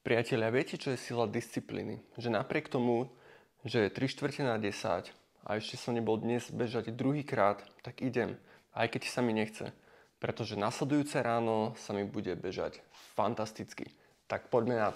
Priatelia, viete, čo je sila disciplíny? Že napriek tomu, že je 3:15 a ešte som nebol dnes bežať druhýkrát, tak idem, aj keď sa mi nechce. Pretože nasledujúce ráno sa mi bude bežať fantasticky. Tak poďme na to.